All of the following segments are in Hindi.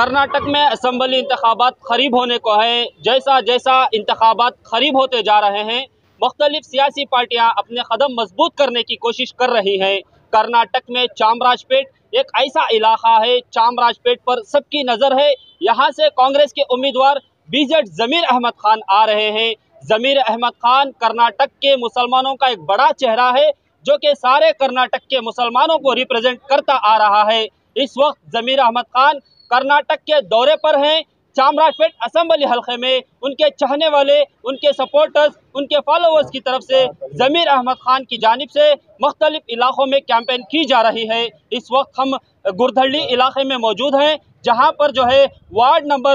कर्नाटक में असम्बली इंतखाबात करीब होने को है। जैसा जैसा इंतखाबात करीब होते जा रहे हैं, मुख्तलिफ सियासी पार्टियां अपने कदम मजबूत करने की कोशिश कर रही हैं। कर्नाटक में चामराजपेट एक ऐसा इलाका है, चामराजपेट पर सबकी नज़र है। यहाँ से कांग्रेस के उम्मीदवार बीजेड ज़मीर अहमद खान आ रहे हैं। ज़मीर अहमद खान कर्नाटक के मुसलमानों का एक बड़ा चेहरा है, जो कि सारे कर्नाटक के मुसलमानों को रिप्रेजेंट करता आ रहा है। इस वक्त ज़मीर अहमद खान कर्नाटक के दौरे पर हैं। चामराजपेट असम्बली हल्के में उनके चाहने वाले, उनके सपोर्टर्स, उनके फॉलोअर्स की तरफ से ज़मीर अहमद खान की जानिब से मुख्तलिफ इलाकों में कैंपेन की जा रही है। इस वक्त हम गुरधल्ली इलाके में मौजूद हैं, जहां पर जो है वार्ड नंबर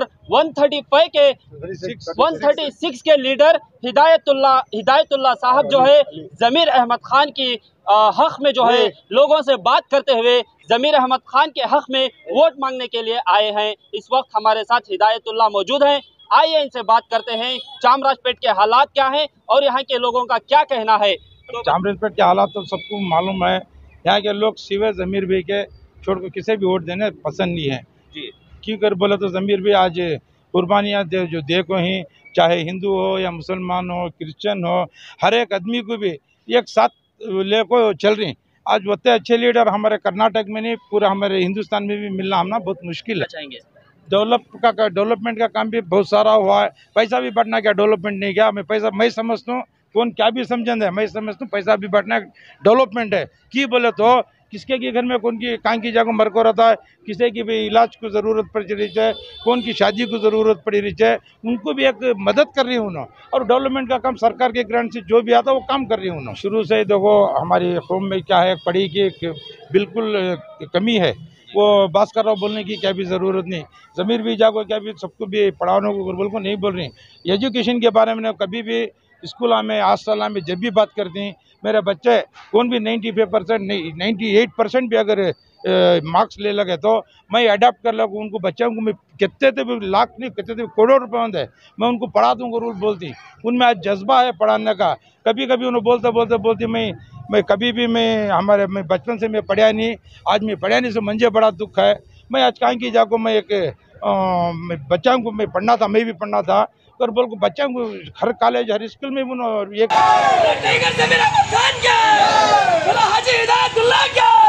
136 के लीडर हिदायतुल्लाह साहब जो है ज़मीर अहमद खान की हक में जो है लोगों से बात करते हुए ज़मीर अहमद खान के हक में वोट मांगने के लिए आए हैं। इस वक्त हमारे साथ हिदायतुल्लाह मौजूद हैं। आइए इनसे बात करते हैं, चामराजपेट के हालात क्या हैं और यहाँ के लोगों का क्या कहना है। तो चामराजपेट के हालात तो सबको मालूम है। यहाँ के लोग सिवाय ज़मीर भाई के छोड़ कर किसी भी वोट देने पसंद नहीं है जी। क्यों कर बोले तो ज़मीर भाई आज कुर्बानियाँ जो देखो ही, चाहे हिंदू हो या मुसलमान हो, क्रिश्चियन हो, हर एक आदमी को भी एक साथ लेको चल रही। आज उतने अच्छे लीडर हमारे कर्नाटक में नहीं, पूरा हमारे हिंदुस्तान में भी मिलना हमना बहुत मुश्किल है। डेवलपमेंट का काम भी बहुत सारा हुआ है। पैसा भी बढ़ना, क्या डेवलपमेंट नहीं क्या? मैं समझता हूँ, कौन क्या भी समझन है, मैं समझता हूँ पैसा भी बढ़ना डेवलपमेंट है। कि बोले तो किसके की घर में कौन की कहाँ की जगह मर को रहता है, किसी की भी इलाज को ज़रूरत पड़ रही है, कौन की शादी को ज़रूरत पड़ी रही है, उनको भी एक मदद कर रही हूँ ना। और डेवलपमेंट का काम सरकार के ग्रांट से जो भी आता है वो काम कर रही हूँ ना। शुरू से देखो हमारी कौम में क्या है, पढ़ी की बिल्कुल कमी है। वो बात कर रहा हूँ, बोलने की क्या भी ज़रूरत नहीं। ज़मीर भी जागो क्या भी सबको भी पढ़ाने को बिल्कुल को नहीं बोल रही। एजुकेशन के बारे में कभी भी स्कूल में, हॉस्टल में जब भी बात करते हैं, मेरे बच्चे कौन भी 95% नहीं 98% भी अगर मार्क्स ले लगे तो मैं अडाप्ट कर लगूँ। उनको बच्चों को मैं कितने तो लाख नहीं, कितने तो करोड़ रुपए होते हैं, मैं उनको पढ़ा दूँगा। रूल बोलती उनमें आज जज्बा है पढ़ाने का। कभी कभी उन्हें बोलते मैं कभी भी मैं बचपन से मैं पढ़ा नहीं, आज मैं पढ़ा नहीं, से मुझे बड़ा दुख है। मैं आज कहाँ की जाको मैं एक बच्चों को मैं पढ़ना था, मैं भी पढ़ना था, और बोल को बच्चों को हर कॉलेज हर स्कूल में एक